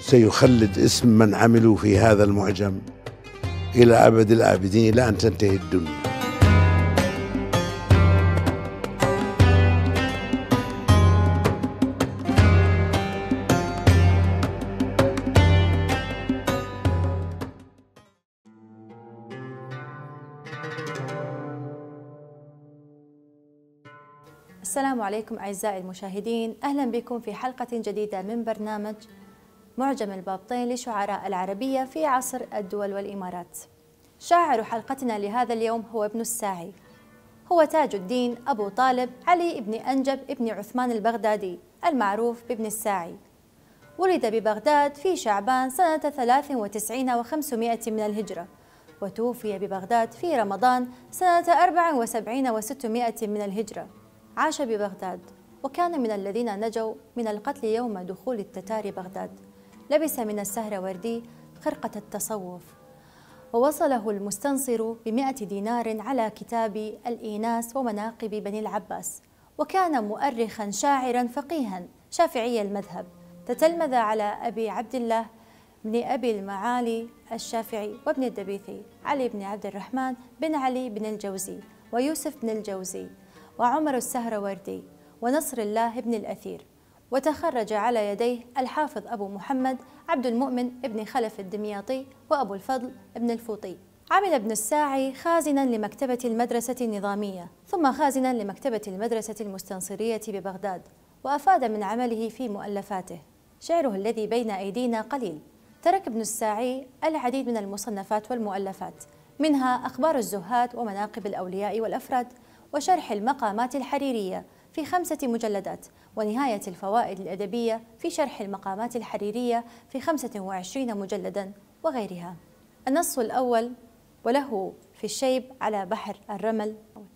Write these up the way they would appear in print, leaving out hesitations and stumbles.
سيخلد اسم من عملوا في هذا المعجم إلى أبد الآبدين، إلى أن تنتهي الدنيا. السلام عليكم أعزائي المشاهدين، أهلا بكم في حلقة جديدة من برنامج معجم البابطين لشعراء العربية في عصر الدول والإمارات. شاعر حلقتنا لهذا اليوم هو ابن الساعي، هو تاج الدين أبو طالب علي بن أنجب بن عثمان البغدادي المعروف بابن الساعي. ولد ببغداد في شعبان سنة 93 و500 من الهجرة، وتوفي ببغداد في رمضان سنة 74 و600 من الهجرة. عاش ببغداد وكان من الذين نجوا من القتل يوم دخول التتار بغداد. لبس من السهروردي خرقة التصوف، ووصله المستنصر ب100 دينار على كتاب الإيناس ومناقب بني العباس. وكان مؤرخا شاعرا فقيها شافعي المذهب، تتلمذ على أبي عبد الله بن أبي المعالي الشافعي وابن الدبيثي علي بن عبد الرحمن بن علي بن الجوزي ويوسف بن الجوزي وعمر السهروردي ونصر الله بن الأثير. وتخرج على يديه الحافظ أبو محمد عبد المؤمن بن خلف الدمياطي وأبو الفضل بن الفوطي. عمل ابن الساعي خازنا لمكتبة المدرسة النظامية، ثم خازنا لمكتبة المدرسة المستنصرية ببغداد، وأفاد من عمله في مؤلفاته. شعره الذي بين أيدينا قليل. ترك ابن الساعي العديد من المصنفات والمؤلفات، منها أخبار الزهاد ومناقب الأولياء والأفراد، وشرح المقامات الحريرية في 5 مجلدات، ونهاية الفوائد الأدبية في شرح المقامات الحريرية في 25 مجلدا، وغيرها. النص الأول: وله في الشيب على بحر الرمل: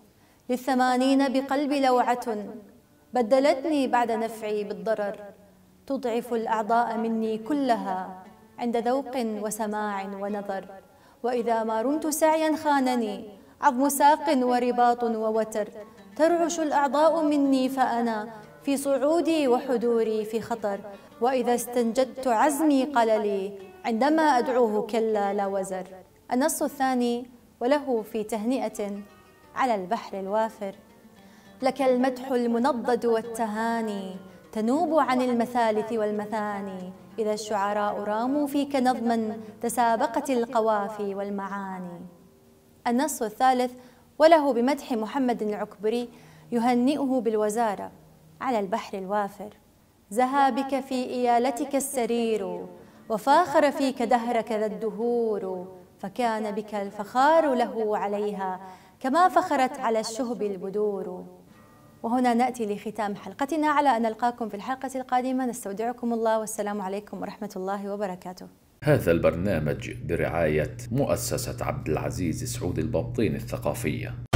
لل80 بقلبي لوعة بدلتني بعد نفعي بالضرر، تضعف الأعضاء مني كلها عند ذوق وسماع ونظر، وإذا ما رمت سعيا خانني عظم ساق ورباط ووتر، ترعش الأعضاء مني فأنا في صعودي وحدوري في خطر، وإذا استنجدت عزمي قال لي عندما أدعوه كلا لا وزر. النص الثاني: وله في تهنئة على البحر الوافر: لك المدح المنضد والتهاني تنوب عن المثالث والمثاني، إذا الشعراء راموا فيك نظما تسابقت القوافي والمعاني. النص الثالث: وله بمدح محمد العكبري يهنئه بالوزارة على البحر الوافر: زها بك في إيالتك السرير وفاخر فيك دهرك ذا الدهور، فكان بك الفخار له عليها كما فخرت على الشهب البدور. وهنا نأتي لختام حلقتنا، على أن نلقاكم في الحلقة القادمة. نستودعكم الله، والسلام عليكم ورحمة الله وبركاته. هذا البرنامج برعاية مؤسسة عبد العزيز سعود البابطين الثقافية.